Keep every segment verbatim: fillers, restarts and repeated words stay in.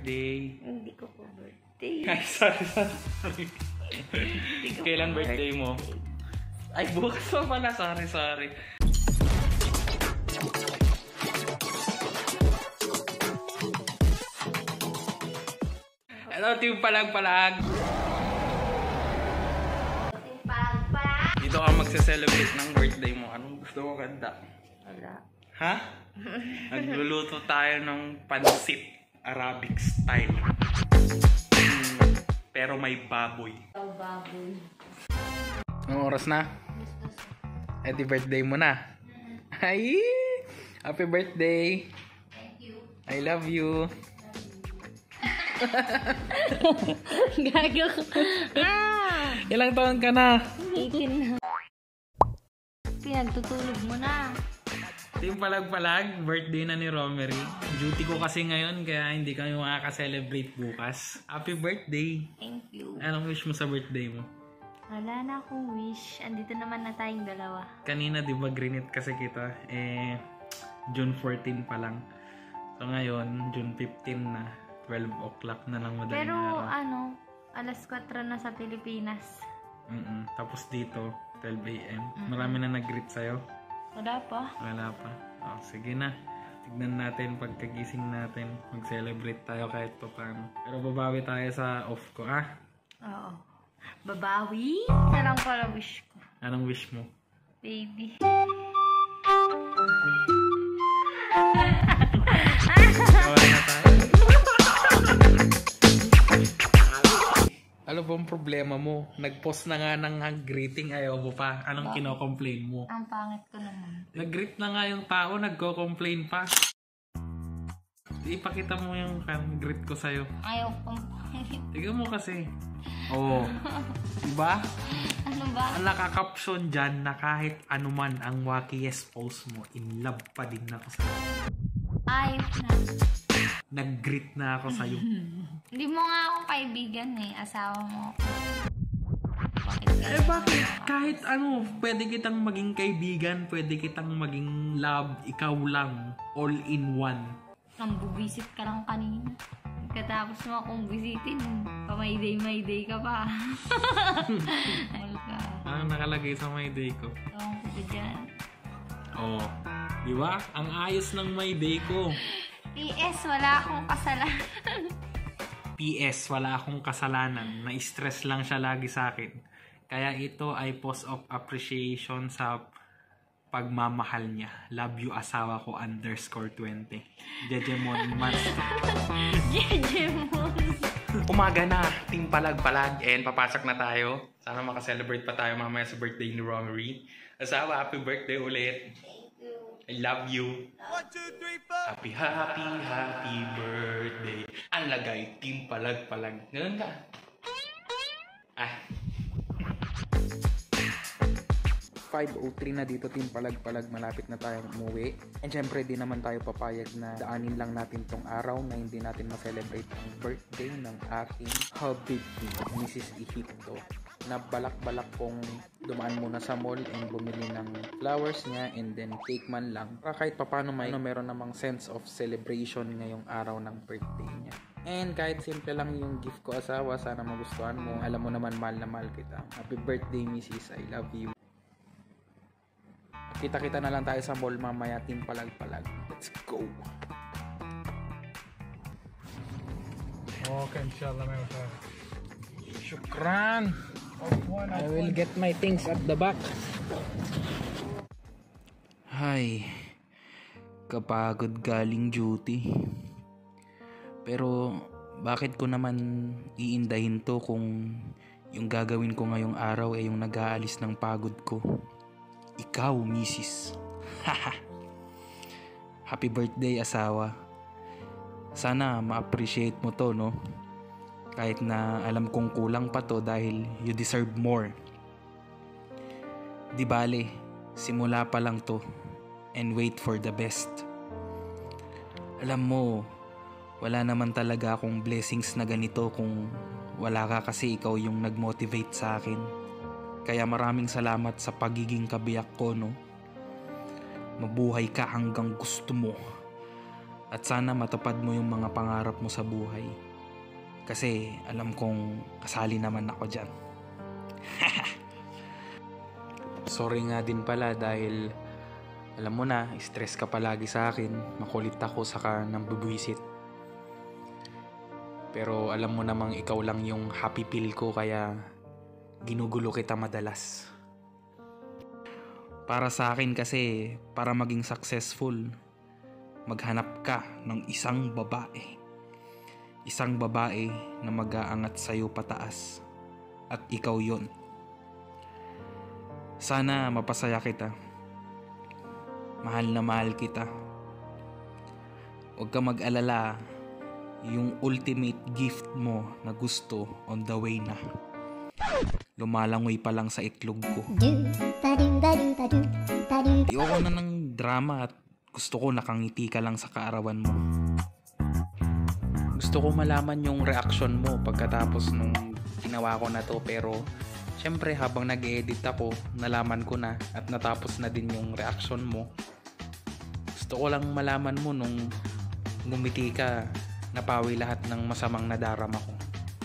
birthday. Hindi ko po birthday. Ay, sorry, sorry. Kailan birthday mo? Ay, bukas pa pala. Sorry, sorry. Hello, Team Palag-Palag. Team Palag-Palag. Dito ka magse-celebrate ng birthday mo. Anong gusto mo kanta? Wala. Ha? Nagluluto tayo ng pansit Arabic style. Mm, pero may baboy. Oh, baboy. Anong oras na? Happy birthday mo na. Ay! Happy birthday! Thank you. I love you. Gago ko. Ah! Ilang taon ka na? eighteen na. Pinagtutulog mo na. Team Palag-Palag, birthday na ni Romery. Duty ko kasi ngayon kaya hindi kami makaka-celebrate bukas. Happy birthday! Thank you. Anong wish mo sa birthday mo? Wala na akong wish. Andito naman na tayong dalawa. Kanina di ba grinit kasi kita? Eh, June fourteen pa lang. So ngayon, June fifteen na. twelve o'clock na lang madaling Pero araw. ano, alas kwatro na sa Pilipinas. Mm-mm. Tapos dito, twelve a m Marami na nag-greet sa'yo? Wala pa. Wala pa. Oh, sige na. Tignan natin pagkagising natin. Mag-celebrate tayo kahit pa paano. Pero babawi tayo sa off ko, ah? Oo. Babawi? Yan lang pala wish ko. Anong wish mo? Baby. Babawi na tayo. Ano bang problema mo? Nag-post na nga ng greeting, ayaw mo pa. Anong Bakit? kino-complain mo? Ang pangit ko naman. Nag-greet na nga yung tao, nagko-complain pa. Ipakita mo yung greet ko sa'yo. Ayaw kong pangit. Tignan mo kasi. Oo. Diba? Ano ba? Ang nakakapsyon dyan na kahit anuman ang wackiest post mo, in love pa din ako sa'yo. Ayaw na. Nag-greet na ako sa'yo. Hindi mo nga ako kaibigan eh. Asawa mo ako. Bakit ka Eh bakit? Kahit ano, pwede kitang maging kaibigan, pwede kitang maging love, ikaw lang, all in one. Nang bubisit ka lang kanina. Katapos mo akong bisitin, pa-may-day-may-day ka pa. Ano ka? Ang nakalagay sa my day ko. Tawang ko ba dyan? Oo. Oh, di ba? Ang ayos ng my day ko. P S, wala akong kasalanan. P S, wala akong kasalanan. Na-stress lang siya lagi sa akin. Kaya ito ay post of appreciation sa pagmamahal niya. Love you asawa ko underscore twenty. Jejemon Master. Jejemon. Umaga na, Team Palag-Palag, and papasok na tayo. Sana makaselebrate pa tayo mamaya sa birthday ni Romery. Asawa, happy birthday ulit. I love you. One, two, three, four. Happy, happy, happy birthday. Ang lagay, Team Palag-Palag. Ganun ka. Ah. five oh three na dito, Team Palag-Palag. Malapit na tayong umuwi. And syempre, di naman tayo papayag na daanin lang natin tong araw na hindi natin ma-celebrate ang birthday ng aking Habibti, Missus Ehipto. Na balak-balak kong dumaan muna sa mall and bumili ng flowers niya and then cake man lang. Para kahit papano may no, meron namang sense of celebration ngayong araw ng birthday niya. And kahit simple lang yung gift ko, asawa, sana magustuhan mo. Alam mo naman, mahal na mahal kita. Happy birthday, Missus I love you. Kita-kita na lang tayo sa mall mamaya, Team Palag-Palag. Let's go! Okay, inshallah, may masaya. Shukran! I will get my things at the back. Hi. Kapagod galing duty. Pero bakit ko naman iindahin to kung yung gagawin ko ngayong araw ay yung nag-aalis ng pagod ko? Ikaw, Missus Happy birthday, asawa. Sana ma-appreciate mo to, no? Kahit na alam kong kulang pa to dahil you deserve more. Di bale, simula pa lang to and wait for the best. Alam mo, wala naman talaga akong blessings na ganito kung wala ka, kasi ikaw yung nag-motivate sa akin. Kaya maraming salamat sa pagiging kabiyak ko, no? Mabuhay ka hanggang gusto mo. At sana matupad mo yung mga pangarap mo sa buhay. Kasi alam kong kasali naman ako dyan. Sorry nga din pala dahil alam mo na, stress ka palagi sa akin. Makulit ako saka nang bubwisit. Pero alam mo namang ikaw lang yung happy pill ko kaya ginugulo kita madalas. Para sa akin kasi, para maging successful, maghanap ka ng isang babae. Isang babae na mag-aangat sa'yo pataas. At ikaw yon. Sana mapasaya kita. Mahal na mahal kita. Huwag ka mag-alala. Yung ultimate gift mo na gusto on the way na. Lumalangoy pa lang sa itlog ko. Ayoko na ng drama at gusto ko nakangiti ka lang sa kaarawan mo. Gusto ko malaman yung reaction mo pagkatapos nung ginawa ko na to, pero syempre habang nag-edit ako, nalaman ko na at natapos na din yung reaction mo. Gusto ko lang malaman mo nung ngumiti ka, napawi lahat ng masamang nadarama ko.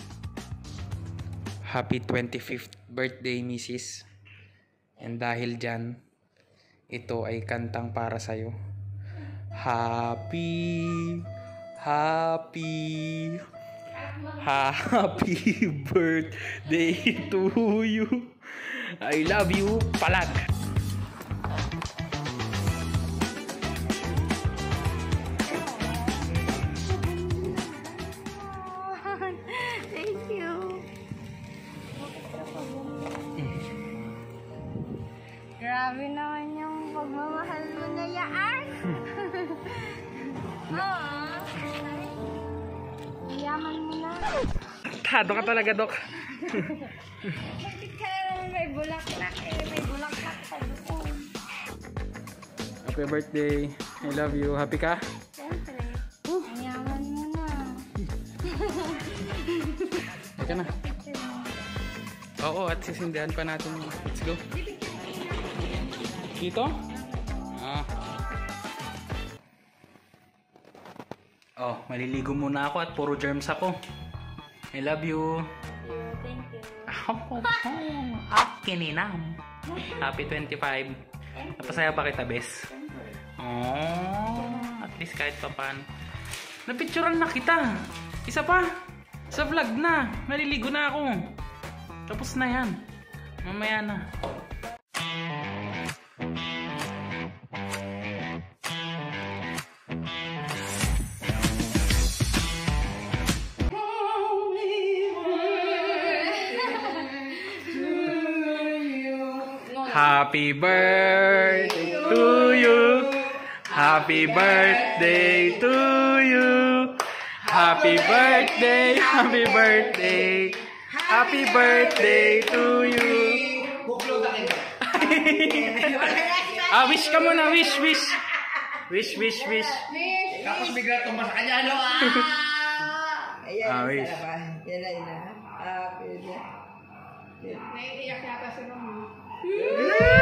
Happy twenty-fifth birthday, Missus And dahil dyan, ito ay kantang para sa'yo. Happy, happy, happy birthday to you. I love you, palag! Thank you. Grabe naman yung pagmamahal mo na yaan. Oo. Yaman mo na. Tado ka talaga, Dok. Bakit ka naman may bulaklak eh? May bulaklak sa doon. Happy birthday. I love you. Happy ka? Siyempre. Ang yaman mo na. Teka na. Oo, at sisindihan pa natin. Let's go. Dito? Ah. Oh, maliligo muna ako at puro germs ako. I love you. Thank you. Kininam. Happy twenty-five. Napasaya ba kita, bes? Oh, at least kahit pa paano. Napicturean na kita. Isa pa. Sa vlog na. Maliligo na ako. Tapos na yan. Mamaya na. Happy birthday to you. Happy birthday to you. Happy birthday, happy birthday. Happy birthday to you. Ah, wish ka muna, wish, wish. Wish, wish, wish. Tapos bigla tumba sa kanya, ano? Ah! Ayan, Ah, wish. isa na ba? Yan na, yan na. Ah, pwede. Naiiyak yata si Mama. Yeah!